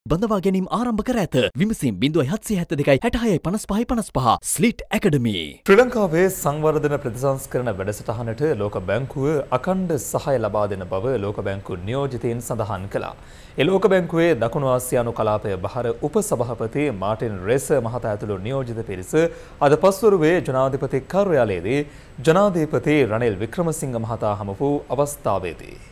බඳවා ගැනීම ආරම්භ කර ඇත. විමසීම් 0772 66 55 55 ස්ලිට් ඇකඩමි. ශ්‍රී ලංකාවේ සංවර්ධන ප්‍රතිසංස්කරණ වැඩසටහනට ලෝක බැංකුව අඛණ්ඩ සහාය ලබා දෙන බව ලෝක බැංකුව නියෝජිතයින් සඳහන් කළා. ඒ ලෝක බැංකුවේ දකුණු ආසියානු කලාපය බහර උපසභාපති මාටින් රෙස මහතා ඇතුළු නියෝජිත පිරිස අද පස්වරුවේ ජනාධිපති කාර්යාලයේදී ජනාධිපති රනිල් වික්‍රමසිංහ මහතා හමු වූ අවස්ථාවේදී